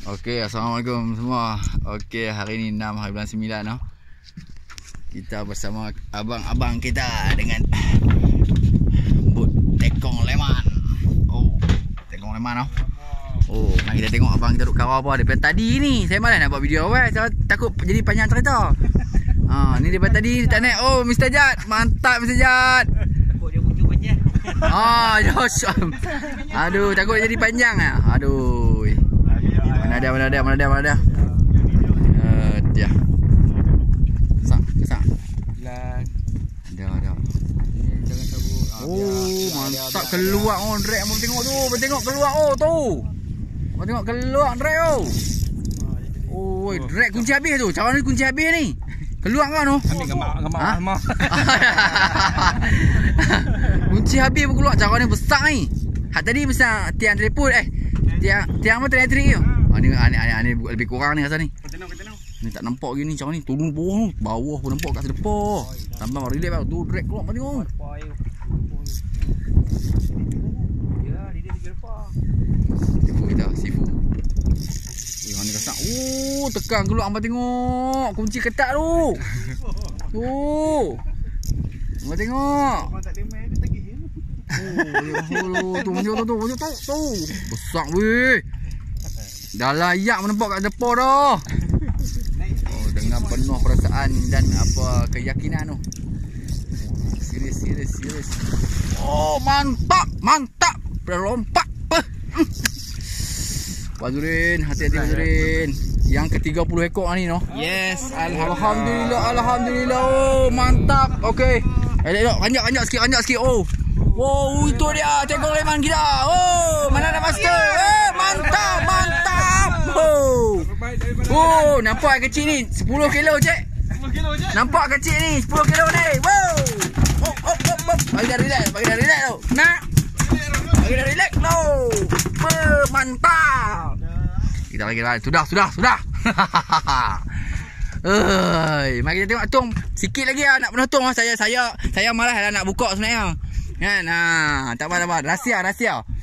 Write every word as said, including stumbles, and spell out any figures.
Okey, assalamualaikum semua. Okey, hari ni enam hari bulan sembilan noh. Kita bersama abang-abang kita dengan Bud Tekong Leman. Oh, Tekong Leman noh. Oh, mari kita tengok abang kita duk kawal apa daripada tadi ni. Saya malas nak buat video awal, saya takut jadi panjang cerita. Ha, ni daripada tadi tak naik. Oh, Mister Jad, mantap Mister Jad. Takut dia muncul panjang. Ah, Josh. Aduh, takut jadi panjang ah. Aduh. Mana ada, mana ada, mana ada, mana ada. Uh, dia. Kesak, kesak. Lan. Ada, ada. Jangan tabuk. Oh, mantap keluar oh, drag abang tengok tu. Abang tengok keluar oh tu. Abang tengok keluar drag oh. Oh, drag kunci habis tu. Cara ni kunci habis ni. Keluar kan tu. Ambil gambar, gambar Ha? Almah. Kunci habis pun keluar. Cara ni besar ni. Hak tadi besar tiang telefon eh. Tiang tiang apa elektrik tu. Ah ni ani ani lebih kurang ni rasa ni. Kenal, kenal. Ni tak nampak gini cara ni. Turun bawah tu. Bawah pun nampak kat sedepa. Tambah relax bang. Tu drag keluar macam tengok. Ya, dia dia lepas. Sifu kita, sifu. Eh, mana kesak. Oh, tekan keluar abang tengok. Kunci ketat tu. Tu. Abang tengok. Abang tak ada main dia tagih. Oh, tu macam tu tu macam tu tu. Besar weh. Dah layak menempok kat depan dah. Oh, dengan penuh perasaan dan apa keyakinan tu. Serius serius serius. Oh, mantap, mantap. Berlompat. Wazurin, hati-hati Wazurin. Yang ke tiga puluh ekor ni noh. Yes, Alhamdulillah, alhamdulillah. Oh, mantap. Okey. Elok, panjang-panjang sikit, panjang sikit. Oh. Wow, itu dia Tekong Leman kita. Oh, mana ada master? Eh, mantap, mantap. Oh. Oh, nampak kecil ni sepuluh kilo cek. sepuluh kilo je. Nampak kecil ni sepuluh kilo ni. Wow. Oh, oh, oh, oh. Bagi dah relax, bagi dah relax tu. Nak. Bagi dah relax tu. Oh, mantap. Kita lagi lagi. Sudah, sudah, sudah. Oi, mari kita tengok tung. Sikit lagi ah nak penuh tung. Saya saya saya malas lah nak buka sebenarnya. Kan? Ha, tak apa tak apa. Rahsia, rahsia.